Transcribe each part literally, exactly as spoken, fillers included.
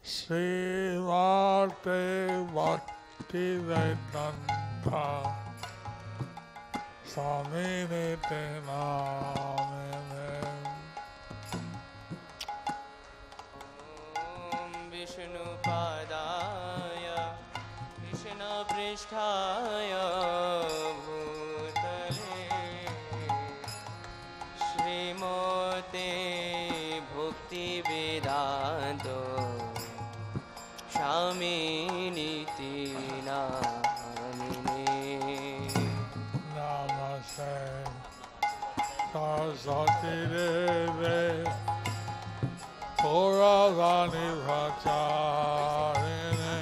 Srimate Bhaktivedanta Swaminite Namine. Om Vishnu Padaya Krishna Pristhaya Bhutale Srimate Bhakti Vedanta Swaminiti Namine. Namaste Saraswati Deve Gauravani Bhattacharine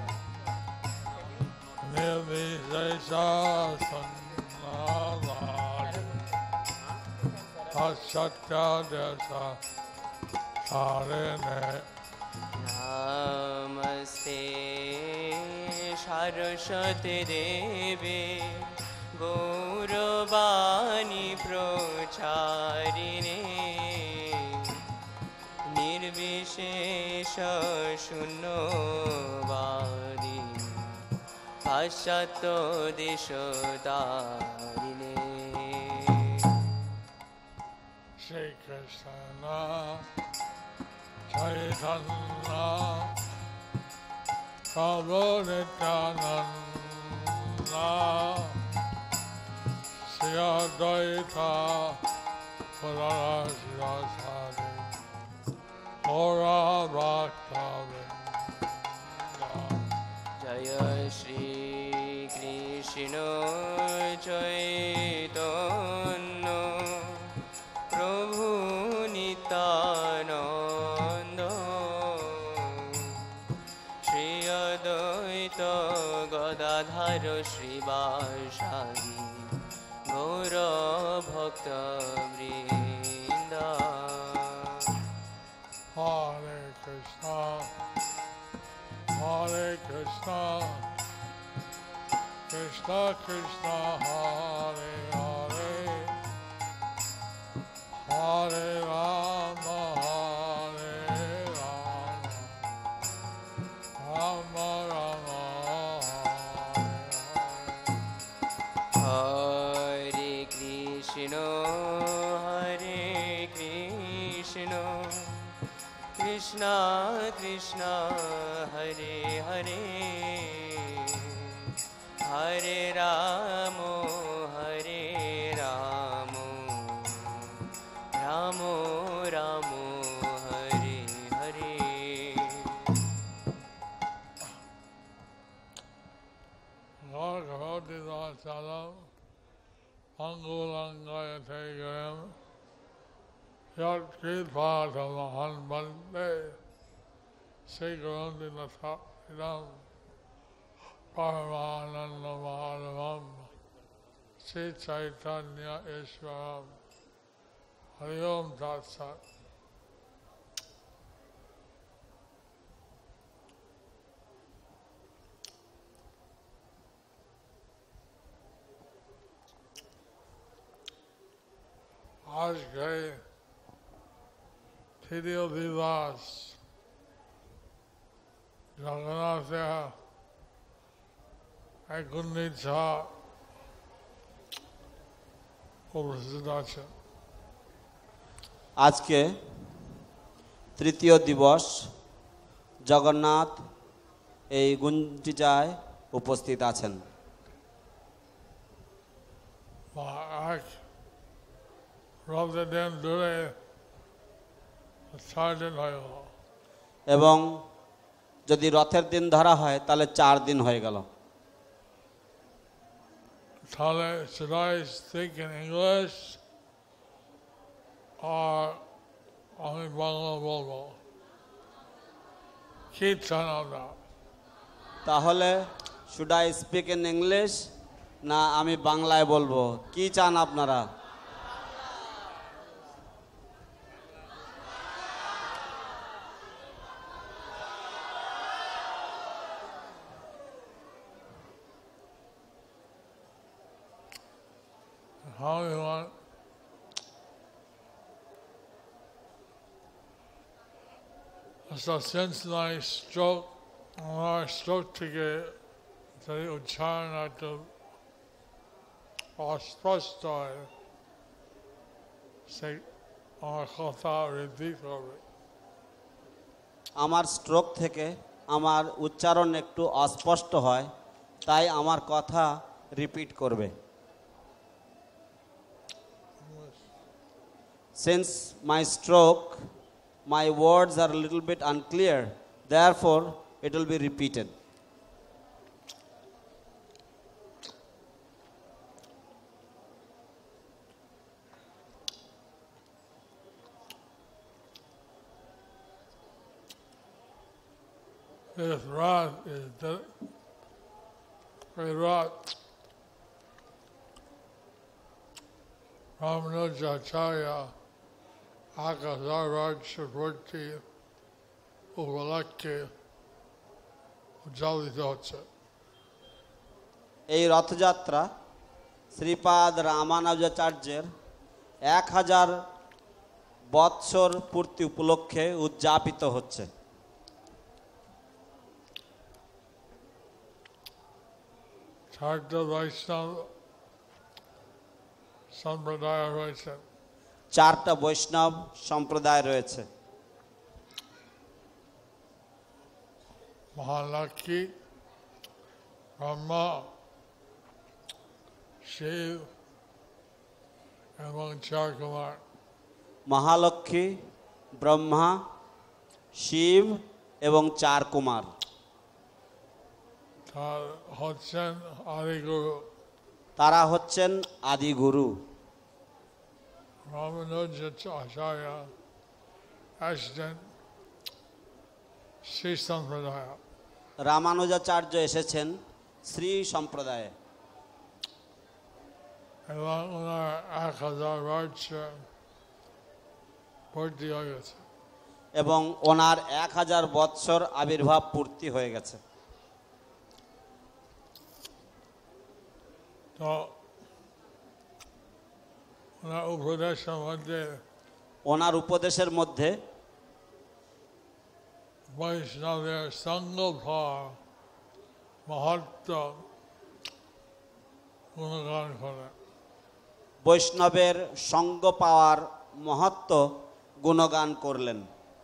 Nirvishesha Sannavadi Paschatya Desa Sarine. Namaste Saraswati Devi Gauravani Pracharine Nirvishesha Shunyavadi Paschatya Desha Darine. Shri Krishna Chaitanya Prabhu Nityananda Shri Advaita Gadadhara Gaura Bhakta Jaya Shri Krishna Chaitanya Prabhu Nityananda Shri Advaita Gadadhara Shrivasadi Gaura Bhakta Vrinda. Hare Krishna Hare Krishna Krishna Krishna Hare Hare Hare Rama Hare Rama Rama Rama Hare Hare Krishna Hare Krishna Krishna Krishna Hare Hare Hare Ramo Hare Ramo Ramo Ramo Hare Hare. Bhagavati Vachalam Angulangayate Gayam Yat Kritpata Mahan Bande Sri Gurunti Natharidam Paramananda Madhavam Sri Chaitanya Ishwaram Hari Om Tat Sat. आज गए तृतीय दिवस जगन्नाथ एक गुंडीचा उपस्थित आছেন। আজকে তৃতীয় দিবস জগন্নাথ এই গুঞ্জিচায় উপস্থিত আছেন। এক রথের দিন দূরে চার দিন হয়ে গেল এবং যদি রথের দিন ধরা হয় তাহলে চার দিন হয়ে গেল। তাহলে should I speak in English or আমি বাংলা বলবো? কি চান আপনারা? তাহলে should I speak in English না আমি বাংলায় বলবো, কি চান আপনারা? How you want? So since my stroke, আমার stroke থেকে যদি উচ্চারণ একটু অস্পষ্ট হয়, সে আমার কথা রিপিট করবে। আমার স্ট্রোক থেকে আমার উচ্চারণ একটু অস্পষ্ট হয়, তাই আমার কথা রিপিট করবে। Since my stroke, my words are a little bit unclear, therefore it will be repeated. This rod is the a rod. Ramanujacharya Akadaraj Shurti Uvalakya উদযাপিত হচ্ছে। এই রথযাত্রা শ্রীপাদ রামানুজাচার্যের এক হাজার বৎসর পূর্তি উপলক্ষে উদযাপিত হচ্ছে। চারটা বৈষ্ণব সম্প্রদায় রয়েছে। চারটা বৈষ্ণব সম্প্রদায় রয়েছে। মহালক্ষ্মী, ব্রহ্মা, শিব এবং চার কুমার। মহালক্ষ্মী, ব্রহ্মা, শিব এবং চার কুমার। তার হচ্ছেন আদিগুরু। তারা হচ্ছেন আদিগুরু। রামানুজাচার্য আসছেন শ্রী সম্প্রদায়। রামানুজাচার্য এসেছেন শ্রী সম্প্রদায়ে এবং ওনার এক হাজার বৎসর পূর্তি হয়ে গেছে। এবং ওনার এক হাজার বৎসর আবির্ভাব পূর্তি হয়ে গেছে। তো ওনার উপদেশের মধ্যে ওনার উপদেশের মধ্যে বৈষ্ণবের সঙ্গভাব মহত্ব গুণগান করে। বৈষ্ণবের সঙ্গ পাওয়ার মহত্ব গুণগান করলেন।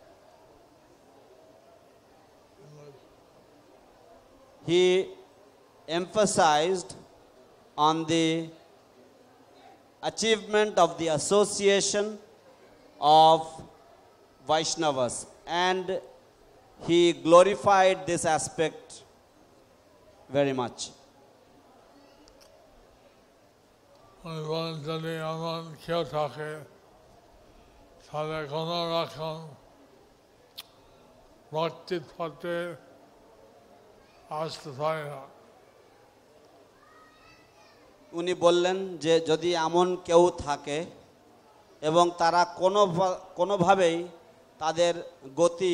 He emphasized on the achievement of the association of Vaishnavas, and he glorified this aspect very much. উনি বলেন যদি এমন কেউ থাকে তাহলে কোনো রকম ভক্তির পথে আসতে পারে না। উনি বললেন যে যদি এমন কেউ থাকে এবং তারা কোনো কোনোভাবেই তাদের গতি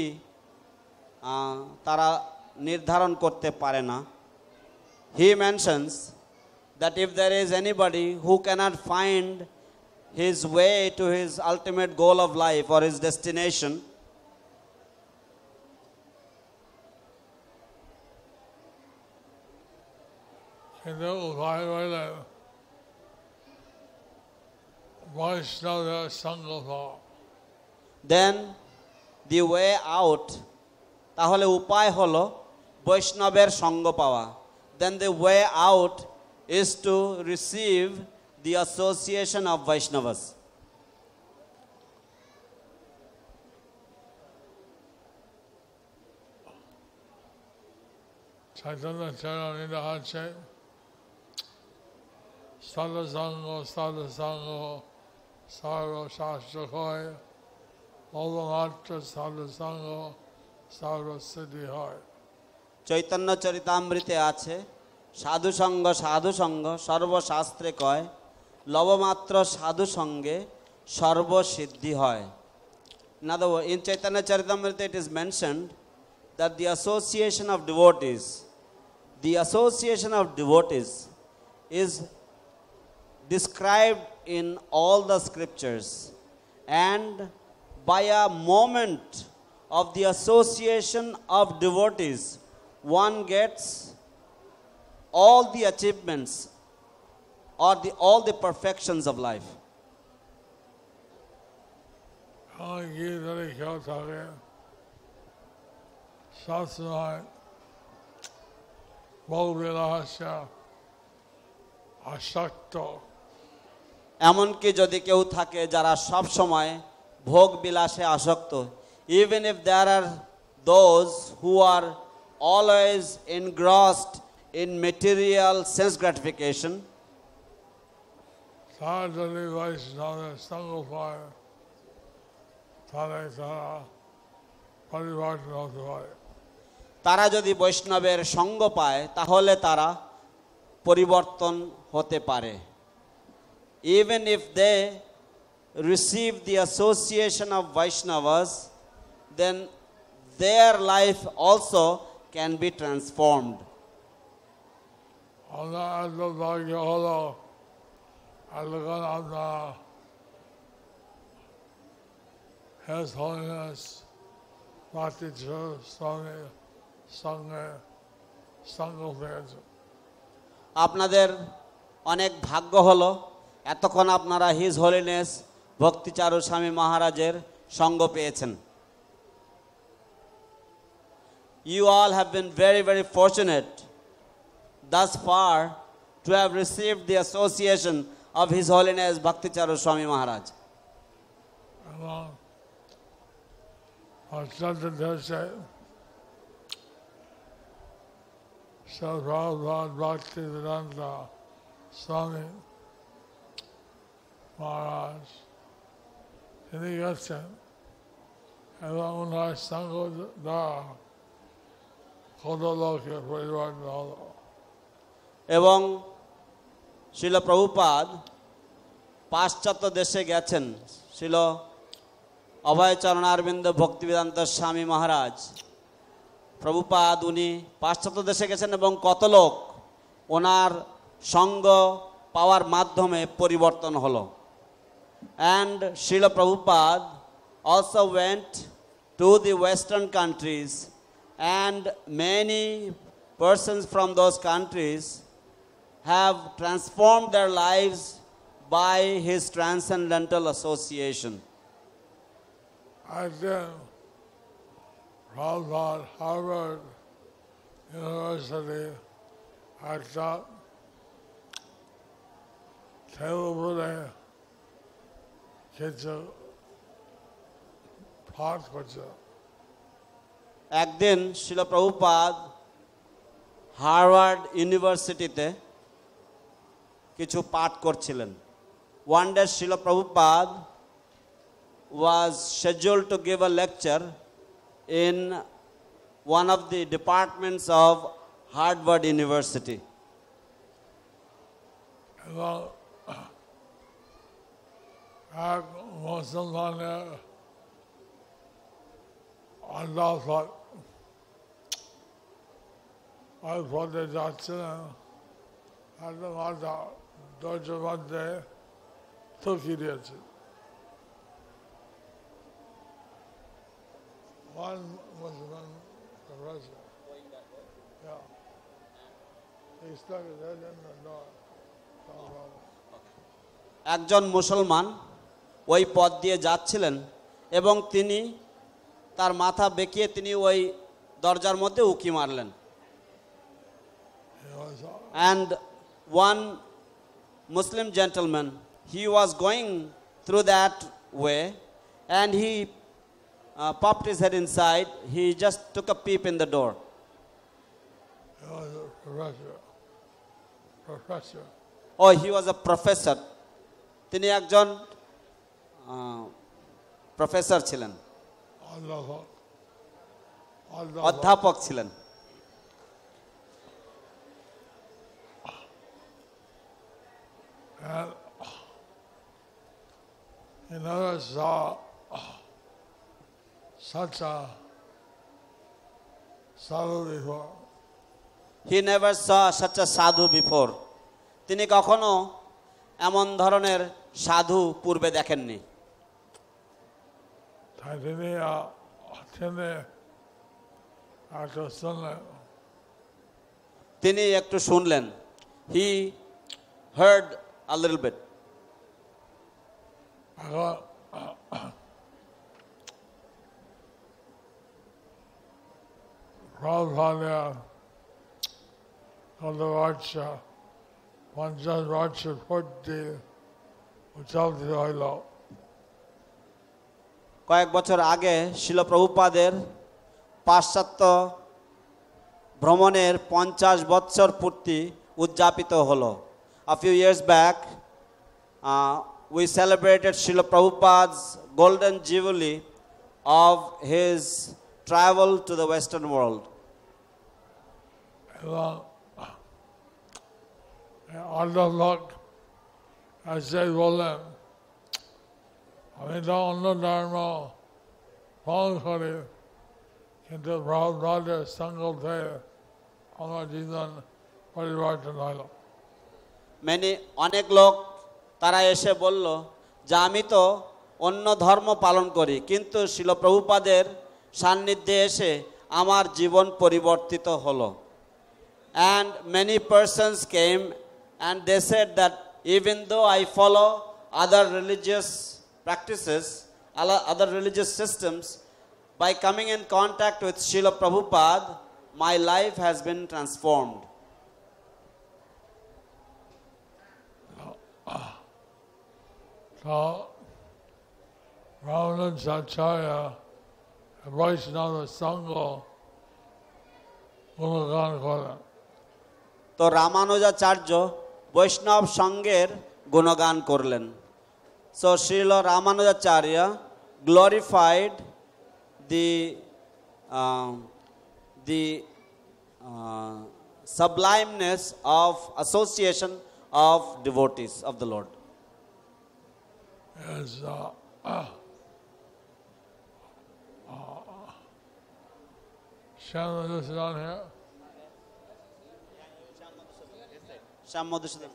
তারা নির্ধারণ করতে পারে না। He mentions that if there is anybody who cannot find his way to his ultimate goal of life or his destination, কিন্তু উপায় হইলে বৈষ্ণবের সঙ্গভাব। then the way out, তাহলে উপায় হলো বৈষ্ণবের সঙ্গ পাওয়া। then the way out is to receive the association of Vaishnavas. Chaitanya চরণে আছে সদসঙ্গ সদসঙ্গ সর্বশাস্ত্র হয়, অবমাত্র সদসঙ্গ সর্বসিদ্ধি হয়। চৈতন্য চরিতামৃতে আছে সাধু সঙ্গ সাধু সঙ্গ সর্বশাস্ত্রে কয়, লবমাত্র সাধু সঙ্গে সর্বসিদ্ধি হয়। In other words, in Chaitanya Charitamrita it is mentioned that the association of devotees, the association of devotees is described in all the scriptures, and by a moment of the association of devotees, one gets all the achievements or the, all the perfections of life. আমার গিয়ে ধরে কেউ থাকে সবসময় বহু বিলাসা আসক্ত, এমনকি যদি কেউ থাকে যারা সব সময় ভোগ বিলাসে আসক্ত, even if there are those who are always engrossed in material sense gratification, তারা যদি বৈষ্ণবের সঙ্গ পায় তাহলে তারা পরিবর্তন হতে পারে। তারা যদি বৈষ্ণবের সঙ্গ পায় তাহলে তারা পরিবর্তন হতে পারে। Even if they receive the association of Vaishnavas, then their life also can be transformed. আমরা এত ভাগ্য হলো এতক্ষণ আমরা His Holiness Bhaktisiddhanta Swami সঙ্গে সঙ্গ পেয়েছে। আপনাদের অনেক ভাগ্য হলো এতক্ষণ আপনারা হিজ হোলিনেস ভক্তিচারু স্বামী মহারাজের সঙ্গ পেয়েছেন। You all have been very very fortunate thus far to have received the association of His Holiness Bhakticharu Swami Maharaj. এবং অত্যন্ত দেশে সর্বভারত ভক্তিবেদান্ত স্বামী মহারাজ তিনি গেছেন এবং ওনার সঙ্গ দ্বারা কত লোকের পরিবর্তন হলো। এবং শিল প্রভুপাদ পাশ্চাত্য দেশে গেছেন। শিল অভয়চরণারবিন্দ ভক্তিবেদান্ত স্বামী মহারাজ প্রভুপাদ উনি পাশ্চাত্য দেশে গেছেন এবং কত লোক ওনার সঙ্গ পাওয়ার মাধ্যমে পরিবর্তন হলো। And Srila Prabhupada also went to the western countries and many persons from those countries have transformed their lives by his transcendental association. I then Prabhupada Harvard University I taught Telugu কিছু পাঠ করছে। একদিন শিল Prabhupada Harvard ইউনিভার্সিটিতে কিছু পাঠ করছিলেন। One day Srila Prabhupada was scheduled to give a lecture in one of the departments of Harvard University. এবং এক মুসলমানের আল্লাহ ওই পথে যাচ্ছিলেন, একটা মাথা দরজার মধ্যে থুকি দিয়েছে। One Muslim professor, yeah, he stuck his head in the door. একজন মুসলমান ওই পথ দিয়ে যাচ্ছিলেন এবং তিনি তার মাথা বেঁকিয়ে তিনি ওই দরজার মধ্যে উকি মারলেন। And one Muslim gentleman, he was going through that way and he uh, popped his head inside. He just took a peep in the door. He was a professor. Professor. Oh, he was a professor. তিনি একজন professor ছিলেন, অধ্যাপক ছিলেন। And he never saw such a sadhu before. He never saw such a sadhu before. তিনি কখনো এমন ধরনের সাধু পূর্বে দেখেননি। তাই তিনি তিনি একটু শুনলেন। তিনি একটু শুনলেন। He heard a little bit. এখন প্রভুপাদের গত বছর পঞ্চাশ বছর পূর্তি উৎসবটি হইল। কয়েক বছর আগে শিল প্রভুপাদের পাশ্চাত্য ভ্রমণের পঞ্চাশ বৎসর পূর্তি উদযাপিত হলো। A few years back, uh, we celebrated Srila Prabhupada's golden jubilee of his travel to the Western world. এবং অন্য লোক এসে বললেন, আমি তো অন্য ধর্ম পালন করি, কিন্তু প্রভুপাদের সঙ্গ থেকে আমার জীবন পরিবর্তন হলো। Many অনেক লোক তারা এসে বলল যে আমি তো অন্য ধর্ম পালন করি, কিন্তু শিল প্রভুপাদের সান্নিধ্যে এসে আমার জীবন পরিবর্তিত হলো। And many persons came and they said that even though I follow other religious practices, other religious systems, by coming in contact with Srila Prabhupada, my life has been transformed. So, Ramanujacharya, Vaishnava Sangha, গুণগান করেন। তো রামানুজাচার্য বৈষ্ণব সঙ্গের গুণগান করলেন। So Srila Ramanujacharya glorified the uh, the uh, sublimeness of association of devotees of the Lord. Is uh, uh, uh, Shannon is down here. Shyam Madhusudan.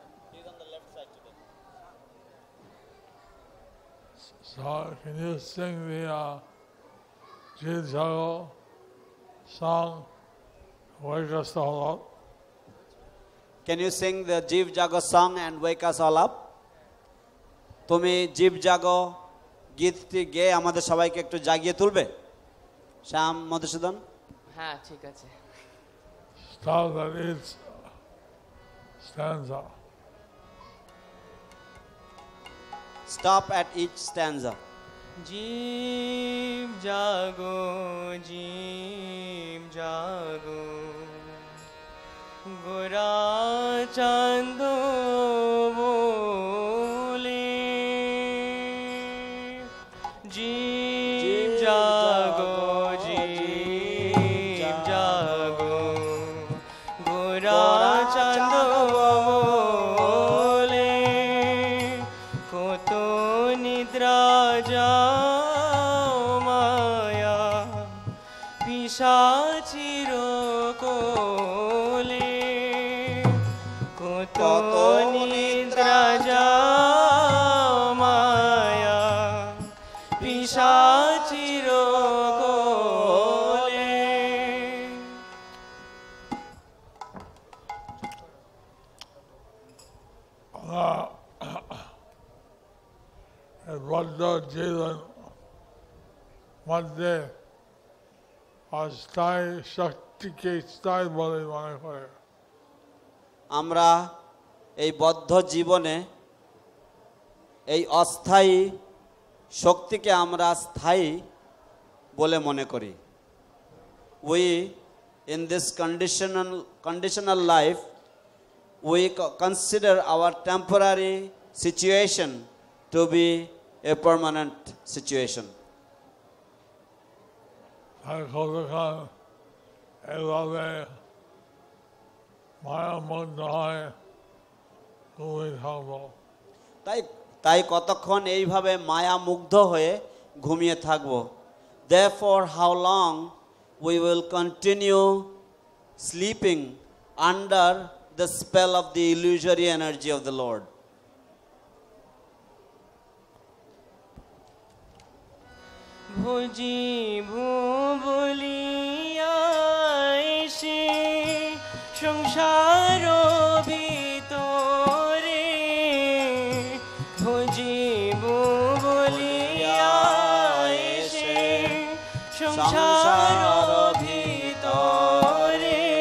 So can you sing the uh, Jid Jago song, Wake Us All Up? Can you sing the Jiv Jago song and wake us all up? তুমি জীব জাগো গীতটি গেয়ে আমাদের সবাইকে একটু জাগিয়ে তুলবে? শ্যাম মধুসূদন। হ্যাঁ ঠিক আছে। Start at each stanza. Stop at each stanza. জীব জাগো জীব জাগো গোরা চাঁদ বলে জীব জাগো জীব জাগো গোরা চাঁদ বলে কত নিদ্রা যাও মায়া পিশাচির কোলে কত নিদ্রা যাও মায়া পিশাচির কোলে। বদ্ধ জীবন মধ্যে অস্থায়ী শক্তিকে স্থায়ী বলে মনে করে। আমরা এই বদ্ধ জীবনে এই অস্থায়ী শক্তিকে আমরা স্থায়ী বলে মনে করি। We in this conditional conditional life we consider our temporary situation to be a permanent situation. আর কতক্ষণ এভাবে মায়ার মধ্যে হয় ঘুমিয়ে থাকবো। তাই তাই কতক্ষণ এইভাবে মায়া মুগ্ধ হয়ে ঘুমিয়ে থাকব। Therefore how long we will continue sleeping under the spell of the illusory energy of the Lord. ভজিব বলিয়া এসে সংসার ভিতরে ভজিব বলিয়া এসে সংসার ভিতরে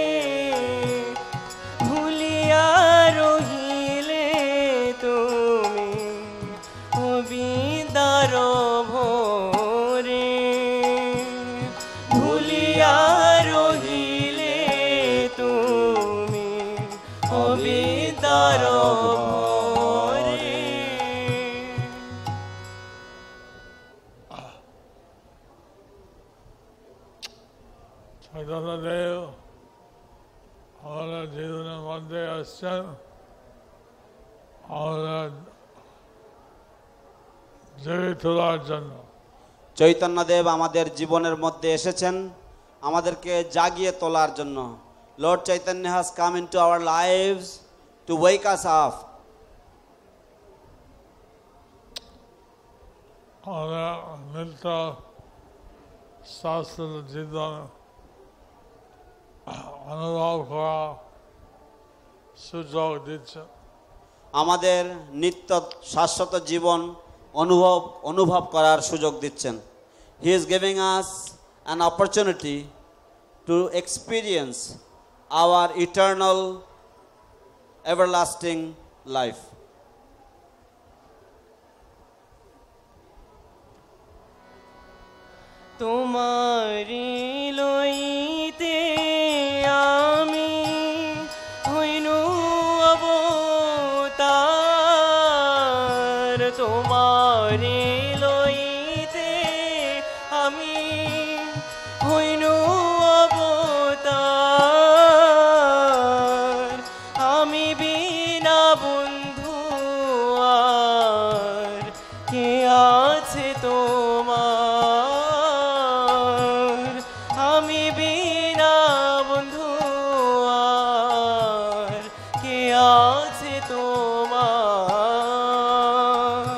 ভুলিয়া রহিলে তুমি অবিদার ভোরে ভুলিয়া রহিলে তুমি অবিদার ভোরে। চৈতন্যদেব আমাদের জীবনের মধ্যে আসছেন, আমাদের জেগে তোলার জন্য। চৈতন্যদেব আমাদের জীবনের মধ্যে এসেছেন আমাদেরকে জাগিয়ে তোলার জন্য। Lord Chaitanya has come into our lives to wake us up. আমাদের নিত্য শাস্ত্র জীবন অনুভব করা সুযোগ দিচ্ছে। আমাদের নিত্য শাশ্বত জীবন অনুভব অনুভব করার সুযোগ দিচ্ছেন। He is giving us an opportunity to experience our eternal, everlasting life. তোমারি লইতে আমি হইনু অবতার, তোমারি লইতে আমি হইনু অবতার, আমি বিনা বন্ধু আর কে আছে তোমার, আমি বিনা বন্ধু আর কে আছে তোমার।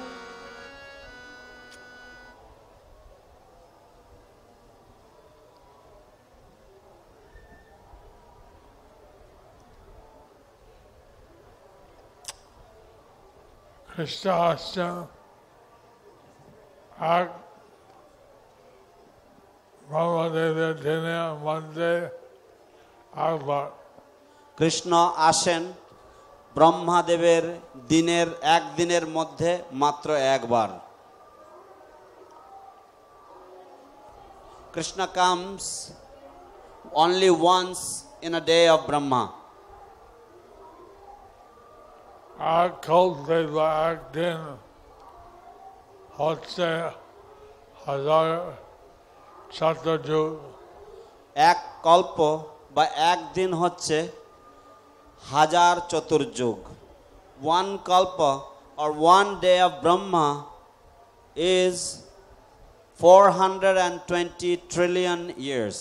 খ্রিস্ট আসছেন এক ব্রহ্মদেবের দিনের মধ্যে একবার। কৃষ্ণ আসেন ব্রহ্মাদেবের দিনের একদিনের মধ্যে মাত্র একবার। Krishna comes only once in a day of Brahma. এক কল্পে বা একদিন হচ্ছে হাজার চতুর্যুগ। এক কল্প বা একদিন হচ্ছে হাজার চতুর্যুগ। One kalpa or one day of Brahma is four hundred twenty trillion years.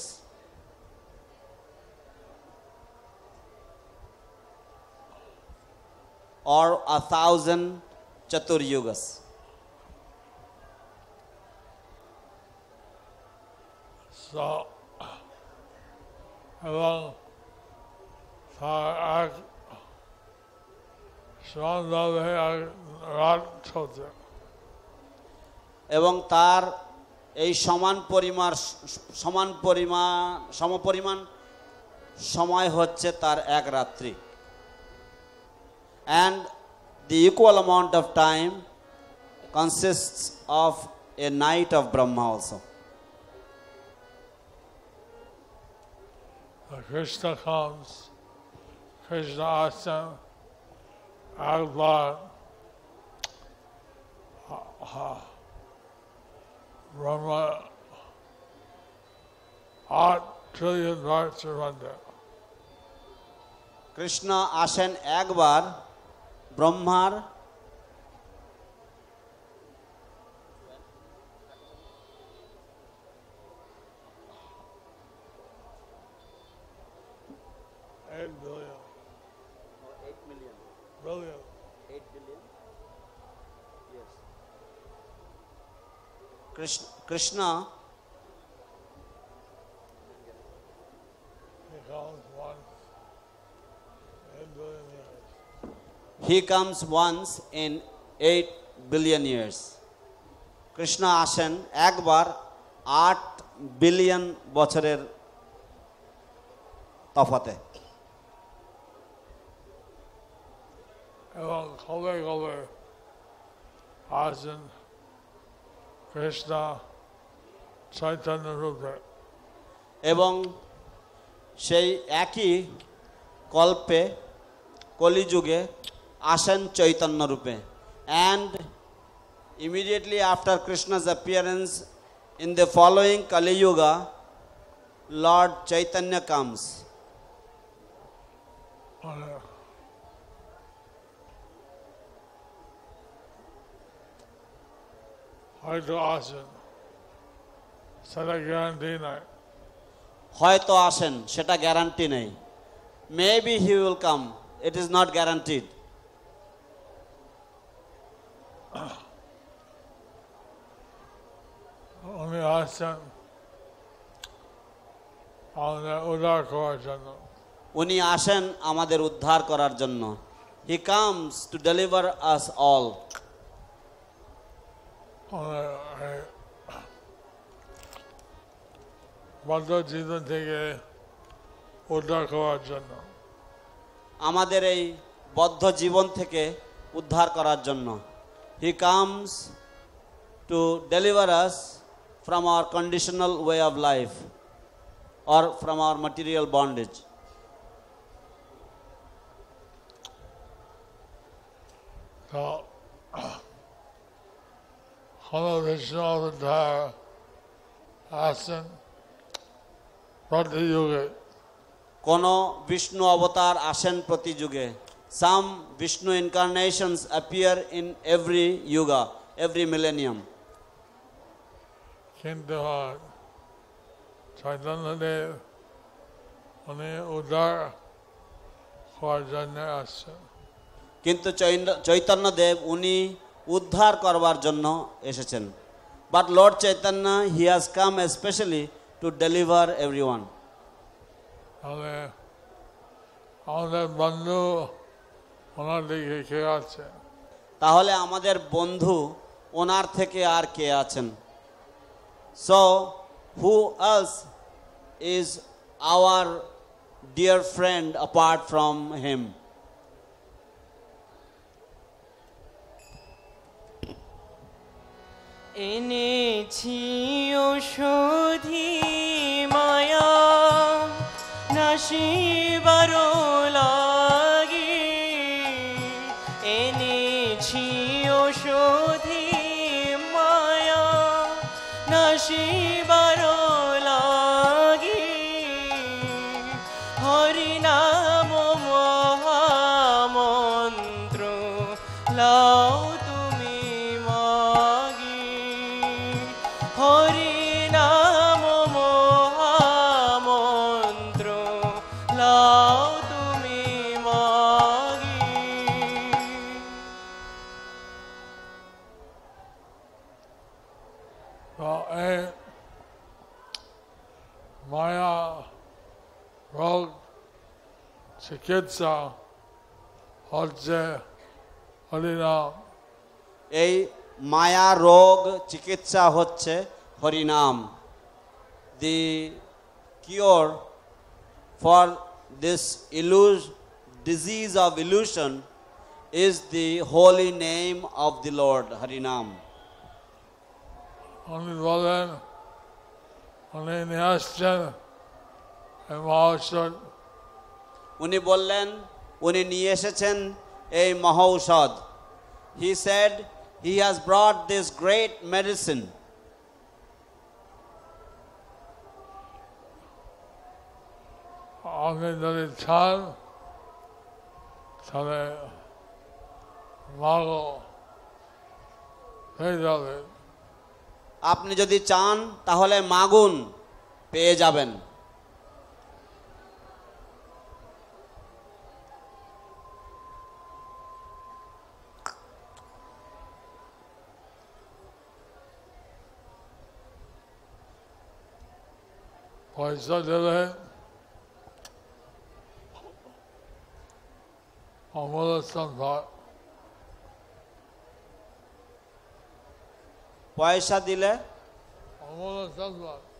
Or a thousand chaturyugas. So, এবং তার এক সমানভাবে এক রাত চলছে। এবং তার এই সমান পরিমাণ সমান পরিমাণ সমপরিমাণ সময় হচ্ছে তার এক রাত্রি। And the equal amount of time consists of a night of Brahma also. Krishna comes, Krishna asks একবার ব্রহ্মা আট ট্রিলিয়ন বছর মধ্যে। কৃষ্ণ আসেন একবার ব্রহ্মার eight billion. eight million. Billion. eight billion. Yes. Krishna Krishna he comes once in eight billion he comes once in eight years. billion years. Krishna আসেন একবার আট বিলিয়ন বছরের তফাতে। এবং কবে কবে আসেন কৃষ্ণ চৈতন্য রূপে। এবং সেই একই কল্পে কলিযুগে আসেন চৈতন্য রূপে। And immediately after Krishna's appearance in the following Kali Yuga, Lord Chaitanya comes. মানে হয়তো আসেন সেটা গ্যারান্টি নাই। হয়তো আসেন সেটা গ্যারান্টি নেই। Maybe he will come. It is not guaranteed. উনি আসছেন আমাদের উদ্ধার করার জন্য। উনি আসেন আমাদের উদ্ধার করার জন্য। He comes to deliver us all. আমাদের এই বদ্ধ জীবন থেকে উদ্ধার করার জন্য। আমাদের এই বদ্ধ জীবন থেকে উদ্ধার করার জন্য। He comes to deliver us from our conditional way of life or from our material bondage. তো কোন বিষ্ণু অবতার আসেন প্রতি যুগে। কোন বিষ্ণু অবতার আসেন প্রতি যুগে। Some Vishnu incarnations appear in every yuga, every millennium. কিন্তু চৈতন্যদেব উনি উদ্ধার করার জন্য আসছেন। কিন্তু চৈতন্যদেব উনি উদ্ধার করবার জন্য এসেছেন। But Lord Chaitanya, he has come especially to deliver everyone. তাহলে আমাদের বন্ধু ওনার দিকে কে আছে? তাহলে আমাদের বন্ধু ওনার থেকে আর কে আছেন? So who else is our dear friend apart from him? এনেছি ওষুধি মায়া নাশিবার লাগি, এনেছি ওষুধি মায়া নাশিবার লাগি, হরিনাম মহামন্ত্র লাও তুমি মাগি, হরিনাম মহামন্ত্র লাও তুমি মাগি। তো এই মায়া রোগ চিকিৎসা হচ্ছে হরিনাম। এই মায়া রোগ চিকিৎসা হচ্ছে হরিনাম। The cure for this illus- disease of illusion is the holy name of the Lord, Harinam. উনি বলেন উনি নিয়ে আসছেন এই মহৌষধ। উনি বললেন উনি নিয়ে এসেছেন এই মহৌষধ। He said he has brought this great medicine. আপনি যদি চান তাহলে মাগো হয়ে যাবে। আপনি যদি চান তাহলে মাগুন, পেয়ে যাবেন। পয়সা দিলে অমলেশ্বর হয়। পয়সা দিলে অমলেশ্বর হয়।